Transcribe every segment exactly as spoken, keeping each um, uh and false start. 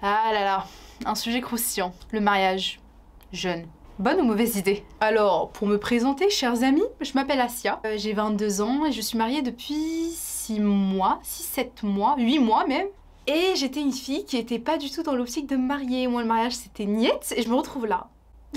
Ah là là, un sujet croustillant, le mariage jeune. Bonne ou mauvaise idée? Alors, pour me présenter, chers amis, je m'appelle Asia, euh, j'ai vingt-deux ans et je suis mariée depuis six mois, six sept mois, huit mois même. Et j'étais une fille qui était pas du tout dans l'optique de me marier. Moi, le mariage, c'était niette et je me retrouve là.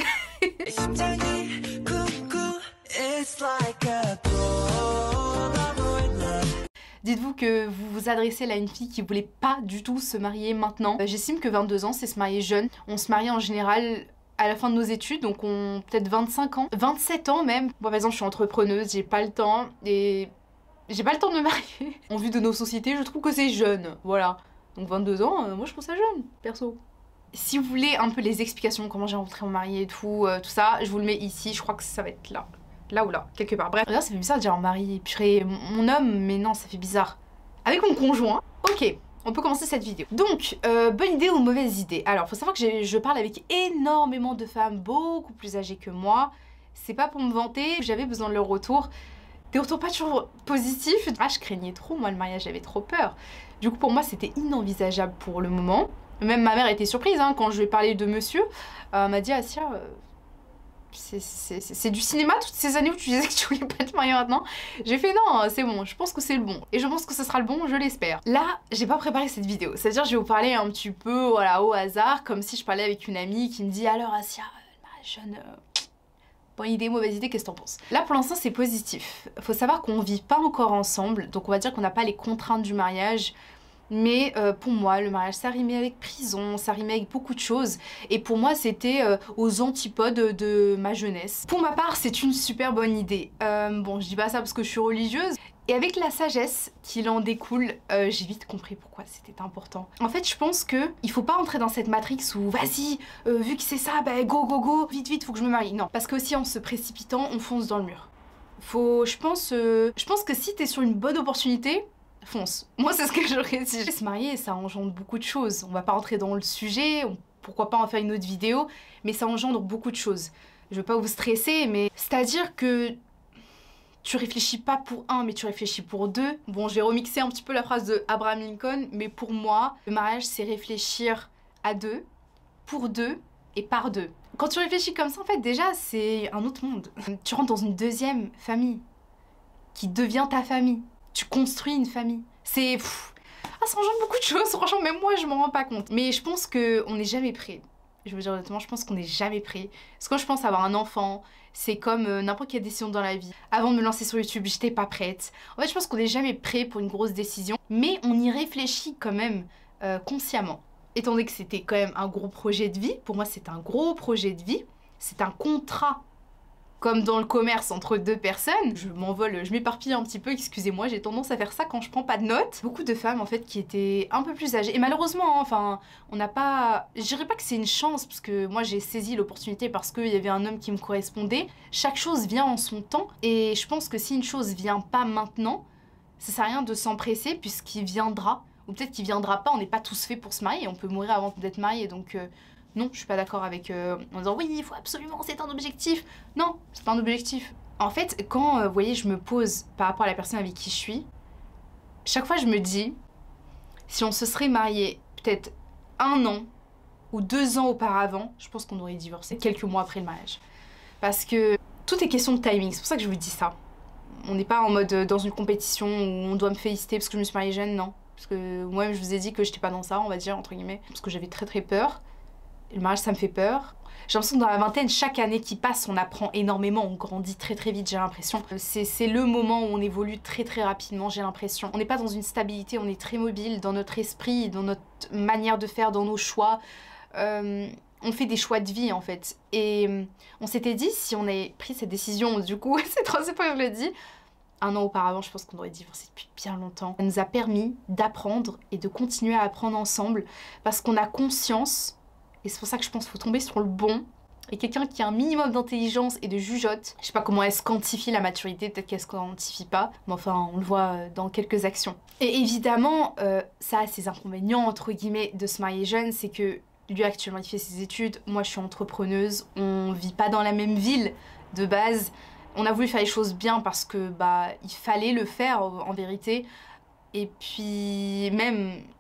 Dites-vous que vous vous adressez à une fille qui voulait pas du tout se marier maintenant. J'estime que vingt-deux ans, c'est se marier jeune. On se marie en général à la fin de nos études, donc on peut-être vingt-cinq ans, vingt-sept ans même. Moi par exemple, je suis entrepreneuse, j'ai pas le temps et j'ai pas le temps de me marier. En vue de nos sociétés, je trouve que c'est jeune, voilà. Donc vingt-deux ans, euh, moi je trouve ça jeune, perso. Si vous voulez un peu les explications, comment j'ai rencontré mon mari et tout, euh, tout ça, je vous le mets ici, je crois que ça va être là. Là ou là, quelque part. Bref, regarde, ça fait bizarre de dire mari, purée, mon homme, mais non, ça fait bizarre. Avec mon conjoint, ok, on peut commencer cette vidéo. Donc, euh, bonne idée ou mauvaise idée? Alors, faut savoir que je parle avec énormément de femmes beaucoup plus âgées que moi. C'est pas pour me vanter, j'avais besoin de leur retour. Des retours pas toujours positifs. Ah, je craignais trop, moi, le mariage, j'avais trop peur. Du coup, pour moi, c'était inenvisageable pour le moment. Même ma mère était surprise, hein, quand je lui ai parlé de monsieur. Euh, elle m'a dit, Asia... Euh, c'est du cinéma toutes ces années où tu disais que tu voulais pas te marier maintenant. J'ai fait non, c'est bon, je pense que c'est le bon. Et je pense que ce sera le bon, je l'espère. Là, j'ai pas préparé cette vidéo. C'est-à-dire, je vais vous parler un petit peu, voilà, au hasard, comme si je parlais avec une amie qui me dit alors Asia, ma jeune... Euh, bonne idée, mauvaise idée, qu'est-ce que t'en penses? Là, pour l'instant, c'est positif. Faut savoir qu'on vit pas encore ensemble, donc on va dire qu'on n'a pas les contraintes du mariage. Mais euh, pour moi, le mariage, ça rimait avec prison, ça rimait avec beaucoup de choses. Et pour moi, c'était euh, aux antipodes de ma jeunesse. Pour ma part, c'est une super bonne idée. Euh, bon, je dis pas ça parce que je suis religieuse. Et avec la sagesse qu'il en découle, euh, j'ai vite compris pourquoi c'était important. En fait, je pense que il faut pas entrer dans cette matrix où vas-y, euh, vu que c'est ça, bah go go go, vite vite, faut que je me marie. Non, parce que aussi en se précipitant, on fonce dans le mur. Faut, je pense, euh, je pense que si t'es sur une bonne opportunité, fonce. Moi, c'est ce que j'aurais dit. Se marier, ça engendre beaucoup de choses. On va pas rentrer dans le sujet, on, pourquoi pas en faire une autre vidéo, mais ça engendre beaucoup de choses. Je veux pas vous stresser, mais c'est-à-dire que tu réfléchis pas pour un, mais tu réfléchis pour deux. Bon, je vais remixer un petit peu la phrase de Abraham Lincoln, mais pour moi, le mariage, c'est réfléchir à deux, pour deux et par deux. Quand tu réfléchis comme ça, en fait, déjà, c'est un autre monde. Tu rentres dans une deuxième famille qui devient ta famille. Tu construis une famille. C'est... Ah, ça engendre beaucoup de choses, franchement, même moi, je m'en rends pas compte. Mais je pense qu'on n'est jamais prêt. Je veux dire honnêtement, je pense qu'on n'est jamais prêt. Parce que quand je pense avoir un enfant, c'est comme euh, n'importe quelle décision dans la vie. Avant de me lancer sur YouTube, j'étais pas prête. En fait, je pense qu'on n'est jamais prêt pour une grosse décision. Mais on y réfléchit quand même euh, consciemment. Étant donné que c'était quand même un gros projet de vie, pour moi, c'est un gros projet de vie. C'est un contrat. Comme dans le commerce entre deux personnes. Je m'envole, je m'éparpille un petit peu, excusez-moi, j'ai tendance à faire ça quand je prends pas de notes. Beaucoup de femmes en fait qui étaient un peu plus âgées. Et malheureusement, hein, enfin, on n'a pas... Je dirais pas que c'est une chance, parce que moi j'ai saisi l'opportunité parce qu'il y avait un homme qui me correspondait. Chaque chose vient en son temps. Et je pense que si une chose vient pas maintenant, ça sert à rien de s'empresser puisqu'il viendra. Ou peut-être qu'il viendra pas, on n'est pas tous faits pour se marier, on peut mourir avant d'être marié, donc... Euh, non, je suis pas d'accord avec euh, en disant oui, il faut absolument, c'est un objectif. Non, c'est pas un objectif. En fait, quand, euh, vous voyez, je me pose par rapport à la personne avec qui je suis, chaque fois je me dis, si on se serait marié peut-être un an ou deux ans auparavant, je pense qu'on aurait divorcé quelques mois après le mariage. Parce que tout est question de timing, c'est pour ça que je vous dis ça. On n'est pas en mode euh, dans une compétition où on doit me féliciter parce que je me suis mariée jeune, non. Parce que moi-même je vous ai dit que j'étais pas dans ça, on va dire, entre guillemets, parce que j'avais très très peur. Le mariage, ça me fait peur. J'ai l'impression que dans la vingtaine, chaque année qui passe, on apprend énormément, on grandit très très vite, j'ai l'impression. C'est le moment où on évolue très très rapidement, j'ai l'impression. On n'est pas dans une stabilité, on est très mobile dans notre esprit, dans notre manière de faire, dans nos choix. Euh, on fait des choix de vie en fait. Et on s'était dit, si on avait pris cette décision, du coup, c'est trop c'est pas que je le dis, un an auparavant, je pense qu'on aurait divorcé depuis bien longtemps. Ça nous a permis d'apprendre et de continuer à apprendre ensemble parce qu'on a conscience. Et c'est pour ça que je pense qu'il faut tomber sur le bon. Et quelqu'un qui a un minimum d'intelligence et de jugeote. Je sais pas comment elle se quantifie la maturité, peut-être qu'elle se quantifie pas. Mais enfin, on le voit dans quelques actions. Et évidemment, euh, ça a ses inconvénients, entre guillemets, de se marier jeune. C'est que lui, actuellement, il fait ses études. Moi, je suis entrepreneuse. On vit pas dans la même ville de base. On a voulu faire les choses bien parce que, bah, il fallait le faire, en vérité. Et puis, même...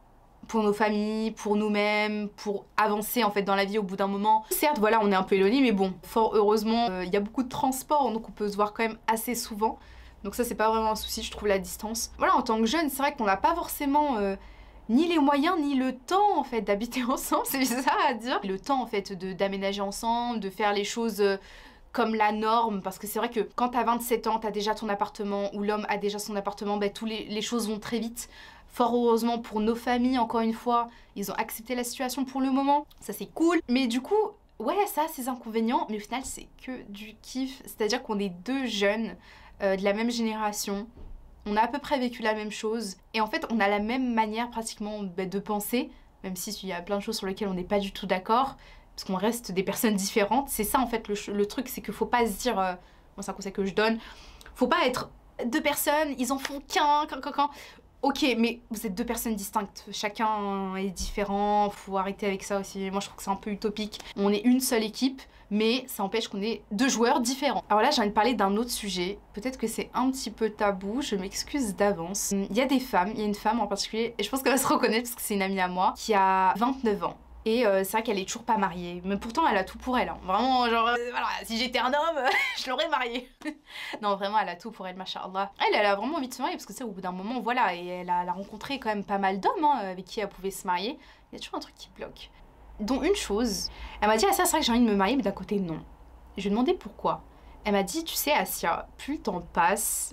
pour nos familles, pour nous-mêmes, pour avancer en fait dans la vie au bout d'un moment. Certes, voilà, on est un peu éloigné, mais bon, fort heureusement, euh, il y a beaucoup de transports, donc on peut se voir quand même assez souvent. Donc ça, c'est pas vraiment un souci, je trouve, la distance. Voilà, en tant que jeune, c'est vrai qu'on n'a pas forcément euh, ni les moyens, ni le temps, en fait, d'habiter ensemble, c'est bizarre à dire. Le temps, en fait, de d'aménager ensemble, de faire les choses... Euh, comme la norme, parce que c'est vrai que quand t'as vingt-sept ans, t'as déjà ton appartement, ou l'homme a déjà son appartement, bah, tous les, les choses vont très vite. Fort heureusement pour nos familles, encore une fois, ils ont accepté la situation pour le moment, ça c'est cool. Mais du coup, ouais, ça a ses inconvénients, mais au final c'est que du kiff, c'est-à-dire qu'on est deux jeunes euh, de la même génération, on a à peu près vécu la même chose, et en fait on a la même manière pratiquement bah, de penser, même s'il y a plein de choses sur lesquelles on n'est pas du tout d'accord, parce qu'on reste des personnes différentes. C'est ça en fait le, le truc, c'est qu'il faut pas se dire, euh, moi c'est un conseil que je donne, faut pas être deux personnes, ils en font qu'un, qu'un, qu'un, qu'un. Ok, mais vous êtes deux personnes distinctes, chacun est différent, faut arrêter avec ça aussi, moi je trouve que c'est un peu utopique. On est une seule équipe, mais ça empêche qu'on ait deux joueurs différents. Alors là j'ai envie de parler d'un autre sujet, peut-être que c'est un petit peu tabou, je m'excuse d'avance. Il y a des femmes, il y a une femme en particulier, et je pense qu'elle va se reconnaître parce que c'est une amie à moi, qui a vingt-neuf ans. Et euh, c'est vrai qu'elle est toujours pas mariée, mais pourtant elle a tout pour elle, hein. Vraiment genre, euh, voilà, si j'étais un homme, je l'aurais mariée. Non vraiment elle a tout pour elle, machallah. Elle, elle a vraiment envie de se marier parce que c'est au bout d'un moment, voilà, et elle a, elle a rencontré quand même pas mal d'hommes hein, avec qui elle pouvait se marier. Il y a toujours un truc qui bloque. Dont une chose, elle m'a dit, Asia, c'est vrai que j'ai envie de me marier, mais d'un côté non. Je lui ai demandé pourquoi. Elle m'a dit, tu sais Asia, plus le temps passe,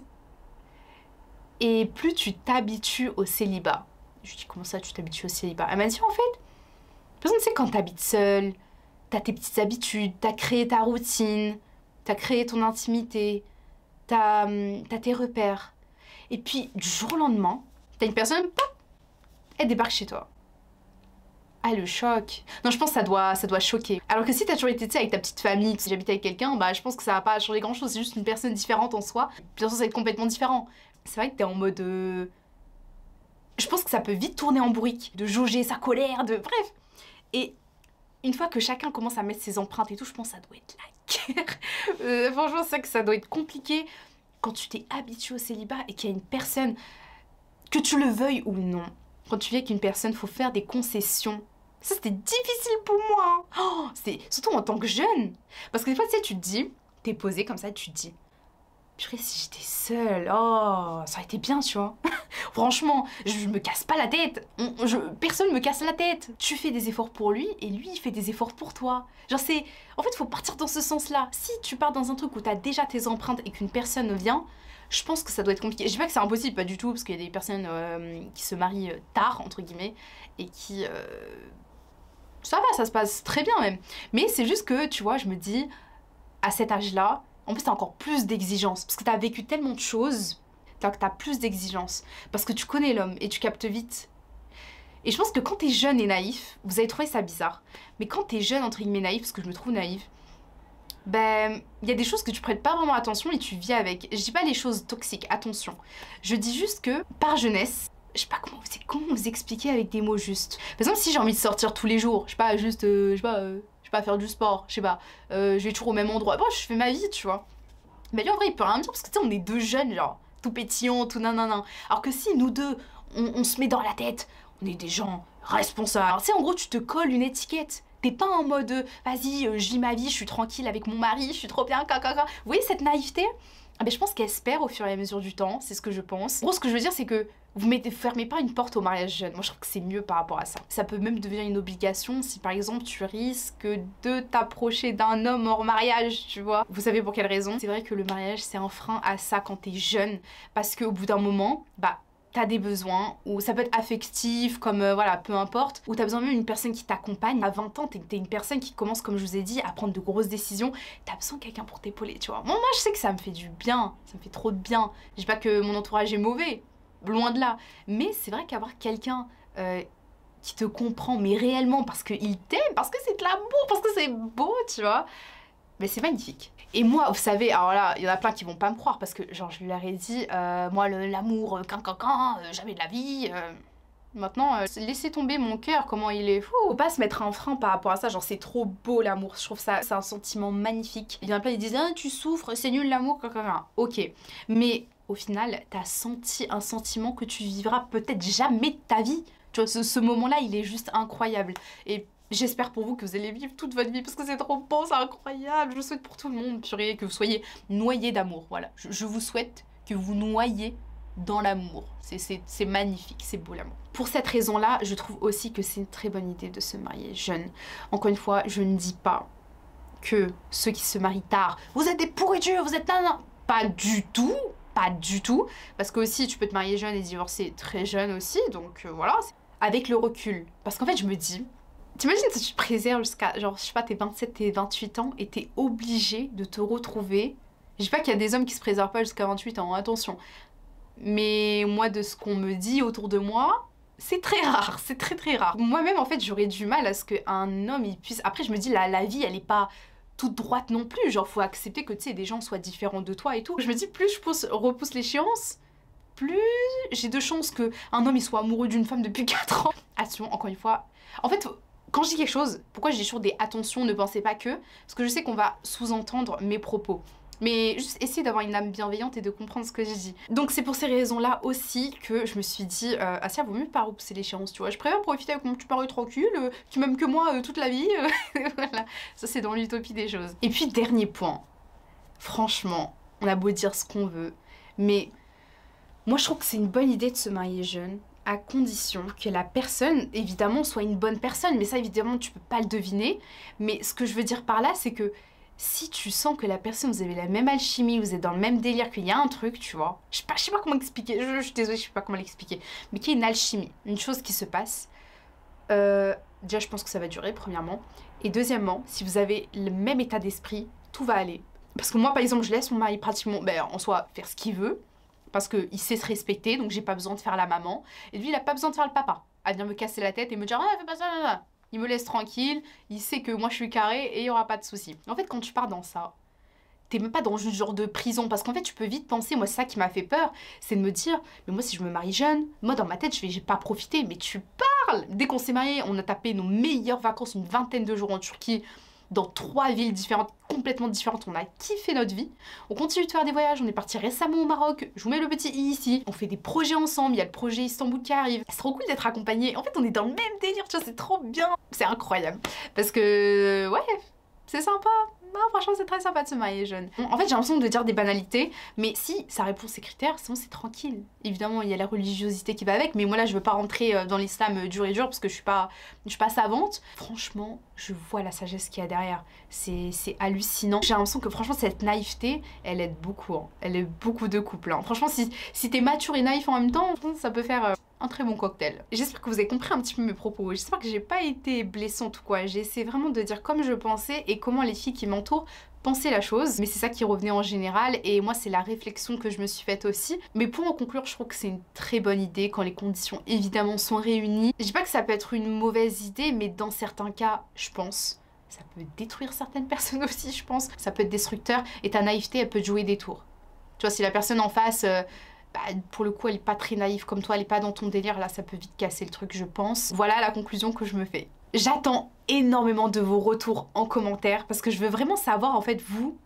et plus tu t'habitues au célibat. Je lui ai dit, comment ça tu t'habitues au célibat? Elle m'a dit, en fait, par exemple, tu sais, quand t'habites seule, t'as tes petites habitudes, t'as créé ta routine, t'as créé ton intimité, t'as t'as tes repères. Et puis, du jour au lendemain, t'as une personne, pop, elle débarque chez toi. Ah, le choc. Non, je pense que ça doit, ça doit choquer. Alors que si t'as toujours été, tu sais, avec ta petite famille, si j'habite avec quelqu'un, bah je pense que ça va pas changer grand-chose, c'est juste une personne différente en soi. Bien sûr, ça va être complètement différent. C'est vrai que t'es en mode... Euh... Je pense que ça peut vite tourner en bourrique, de jauger sa colère, de... Bref. Et une fois que chacun commence à mettre ses empreintes et tout, je pense que ça doit être la guerre. euh, franchement, c'est vrai que ça doit être compliqué quand tu t'es habitué au célibat et qu'il y a une personne, que tu le veuilles ou non, quand tu vis avec une personne, il faut faire des concessions. Ça, c'était difficile pour moi. Hein. Oh, c'est surtout en tant que jeune. Parce que des fois, tu sais, tu te dis, t'es posé comme ça, tu te dis, purée, si j'étais seule, oh, ça aurait été bien, tu vois. Franchement, je me casse pas la tête. On, je, personne me casse la tête. Tu fais des efforts pour lui et lui, il fait des efforts pour toi. Genre, c'est... En fait, il faut partir dans ce sens-là. Si tu pars dans un truc où t'as déjà tes empreintes et qu'une personne vient, je pense que ça doit être compliqué. Je dis pas que c'est impossible, pas du tout, parce qu'il y a des personnes euh, qui se marient tard, entre guillemets, et qui... Euh... Ça va, ça se passe très bien même. Mais c'est juste que, tu vois, je me dis, à cet âge-là, en plus, t'as encore plus d'exigences, parce que t'as vécu tellement de choses, que t'as plus d'exigences, parce que tu connais l'homme et tu captes vite. Et je pense que quand t'es jeune et naïf, vous allez trouver ça bizarre, mais quand t'es jeune, entre guillemets, naïf, parce que je me trouve naïve, ben, il y a des choses que tu prêtes pas vraiment attention et tu vis avec. Je dis pas les choses toxiques, attention. Je dis juste que, par jeunesse, je sais pas comment vous, comment vous expliquer avec des mots justes. Par exemple, si j'ai envie de sortir tous les jours, je sais pas, juste, euh, je sais pas... Euh, pas faire du sport, je sais pas, euh, je vais toujours au même endroit, bon, je fais ma vie, tu vois. Mais lui, en vrai, il peut rien me dire, parce que tu sais, on est deux jeunes, genre, tout pétillants, tout nanana. Alors que si, nous deux, on, on se met dans la tête, on est des gens responsables. Alors tu sais, en gros, tu te colles une étiquette. T'es pas en mode, euh, vas-y, euh, je vis ma vie, je suis tranquille avec mon mari, je suis trop bien, caca. Vous voyez cette naïveté? Ah ben, je pense qu'elle se perd au fur et à mesure du temps, c'est ce que je pense. En gros, ce que je veux dire, c'est que vous ne fermez pas une porte au mariage jeune. Moi, je trouve que c'est mieux par rapport à ça. Ça peut même devenir une obligation si, par exemple, tu risques de t'approcher d'un homme hors mariage, tu vois. Vous savez pour quelle raison? C'est vrai que le mariage, c'est un frein à ça quand t'es jeune. Parce qu'au bout d'un moment, bah, t'as des besoins, ou ça peut être affectif, comme euh, voilà, peu importe, ou t'as besoin même d'une personne qui t'accompagne. À vingt ans, t'es es une personne qui commence, comme je vous ai dit, à prendre de grosses décisions. T'as besoin de quelqu'un pour t'épauler, tu vois. Moi, moi, je sais que ça me fait du bien, ça me fait trop de bien. Je dis pas que mon entourage est mauvais, loin de là. Mais c'est vrai qu'avoir quelqu'un euh, qui te comprend, mais réellement, parce qu'il t'aime, parce que c'est de l'amour, parce que c'est beau, tu vois, mais c'est magnifique. Et moi, vous savez, alors là, il y en a plein qui vont pas me croire, parce que, genre, je leur ai dit, euh, moi, l'amour, quin, quin, quin, euh, jamais de la vie... Euh... Maintenant, euh, laissez tomber mon cœur, comment il est fou. Faut pas se mettre un frein par rapport à ça, genre c'est trop beau l'amour, je trouve ça, c'est un sentiment magnifique. Il y en a plein qui disent, ah, tu souffres, c'est nul l'amour, ok. Mais au final, t'as senti un sentiment que tu vivras peut-être jamais de ta vie. Tu vois, ce, ce moment-là, il est juste incroyable. Et j'espère pour vous que vous allez vivre toute votre vie parce que c'est trop beau, c'est incroyable. Je souhaite pour tout le monde, purée, que vous soyez noyés d'amour. Voilà, je, je vous souhaite que vous noyez dans l'amour. C'est magnifique, c'est beau l'amour. Pour cette raison-là, je trouve aussi que c'est une très bonne idée de se marier jeune. Encore une fois, je ne dis pas que ceux qui se marient tard, vous êtes des pourritures, vous êtes là, là. Pas du tout, pas du tout. Parce que aussi, tu peux te marier jeune et divorcer très jeune aussi, donc euh, voilà. Avec le recul. Parce qu'en fait, je me dis, t'imagines si tu te préserves jusqu'à, genre, je sais pas, tes vingt-sept, tes vingt-huit ans et t'es obligé de te retrouver. Je dis pas qu'il y a des hommes qui se préservent pas jusqu'à vingt-huit ans, attention. Mais moi, de ce qu'on me dit autour de moi, c'est très rare, c'est très très rare. Moi-même, en fait, j'aurais du mal à ce qu'un homme, il puisse... Après, je me dis, la, la vie, elle est pas toute droite non plus. Genre, faut accepter que, tu sais, des gens soient différents de toi et tout. Je me dis, plus je pousse, repousse l'échéance, plus j'ai de chances qu'un homme, il soit amoureux d'une femme depuis quatre ans. Attention, encore une fois. En fait, quand je dis quelque chose, pourquoi je dis toujours des attention, ne pensez pas que... Parce que je sais qu'on va sous-entendre mes propos. Mais juste essayer d'avoir une âme bienveillante et de comprendre ce que je dis. Donc c'est pour ces raisons-là aussi que je me suis dit, euh, ah ça vaut mieux pas repousser l'échéance, tu vois. Je préfère profiter avec mon petit mari tranquille, euh, tu m'aimes que moi euh, toute la vie. Euh, voilà, ça c'est dans l'utopie des choses. Et puis dernier point, franchement, on a beau dire ce qu'on veut, mais moi je trouve que c'est une bonne idée de se marier jeune, à condition que la personne, évidemment, soit une bonne personne. Mais ça, évidemment, tu peux pas le deviner. Mais ce que je veux dire par là, c'est que si tu sens que la personne, vous avez la même alchimie, vous êtes dans le même délire, qu'il y a un truc, tu vois, je sais pas, je sais pas comment expliquer, je, je suis désolée, je sais pas comment l'expliquer, mais qu'il y a une alchimie, une chose qui se passe, euh, déjà je pense que ça va durer, premièrement, et deuxièmement, si vous avez le même état d'esprit, tout va aller. Parce que moi, par exemple, je laisse mon mari pratiquement, ben, en soi, faire ce qu'il veut, parce qu'il sait se respecter, donc j'ai pas besoin de faire la maman, et lui, il a pas besoin de faire le papa, à venir me casser la tête et me dire, ah, fais pas ça, là, là. Il me laisse tranquille, il sait que moi je suis carré et il n'y aura pas de souci. En fait, quand tu pars dans ça, t'es même pas dans une genre de prison. Parce qu'en fait, tu peux vite penser, moi c'est ça qui m'a fait peur, c'est de me dire, mais moi si je me marie jeune, moi dans ma tête, je vais j'ai pas profité. Mais tu parles. Dès qu'on s'est mariés, on a tapé nos meilleures vacances, une vingtaine de jours en Turquie, dans trois villes différentes, complètement différentes. On a kiffé notre vie. On continue de faire des voyages. On est parti récemment au Maroc. Je vous mets le petit i ici. On fait des projets ensemble. Il y a le projet Istanbul qui arrive. C'est trop cool d'être accompagné. En fait, on est dans le même délire. Tu vois, c'est trop bien. C'est incroyable. Parce que, ouais, c'est sympa. Non, franchement, c'est très sympa de se marier jeune. En fait, j'ai l'impression de dire des banalités, mais si ça répond à ces critères, sinon c'est tranquille. Évidemment, il y a la religiosité qui va avec, mais moi là, je veux pas rentrer dans l'islam dur et dur parce que je suis pas, je suis pas savante. Franchement, je vois la sagesse qu'il y a derrière. C'est hallucinant. J'ai l'impression que franchement, cette naïveté, elle aide beaucoup. Hein. Elle aide beaucoup de couples. Hein. Franchement, si, si t'es mature et naïf en même temps, ça peut faire... Euh... un très bon cocktail. J'espère que vous avez compris un petit peu mes propos. J'espère que j'ai pas été blessante ou quoi. J'ai essayé vraiment de dire comme je pensais et comment les filles qui m'entourent pensaient la chose. Mais c'est ça qui revenait en général et moi c'est la réflexion que je me suis faite aussi. Mais pour en conclure, je trouve que c'est une très bonne idée quand les conditions évidemment sont réunies. Je dis pas que ça peut être une mauvaise idée, mais dans certains cas, je pense, ça peut détruire certaines personnes aussi, je pense. Ça peut être destructeur et ta naïveté, elle peut te jouer des tours. Tu vois, si la personne en face... Euh, bah, pour le coup elle est pas très naïve comme toi, elle est pas dans ton délire, là ça peut vite casser le truc je pense. Voilà la conclusion que je me fais. J'attends énormément de vos retours en commentaire parce que je veux vraiment savoir en fait vous,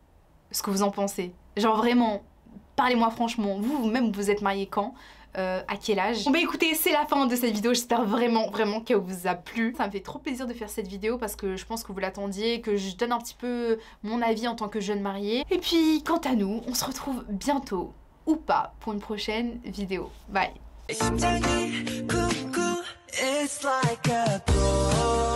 ce que vous en pensez. Genre vraiment, parlez-moi franchement, vous vous-même vous êtes mariés quand euh, à quel âge? Bon bah écoutez, c'est la fin de cette vidéo, j'espère vraiment vraiment qu'elle vous a plu. Ça me fait trop plaisir de faire cette vidéo parce que je pense que vous l'attendiez, que je donne un petit peu mon avis en tant que jeune mariée. Et puis quant à nous, on se retrouve bientôt ou pas pour une prochaine vidéo. Bye.